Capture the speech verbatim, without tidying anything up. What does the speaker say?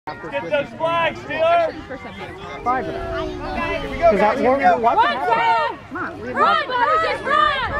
Get those flags, Steeler! Five of them. Here we go, guys. Here we go. One, two! Run, Bobby, just run!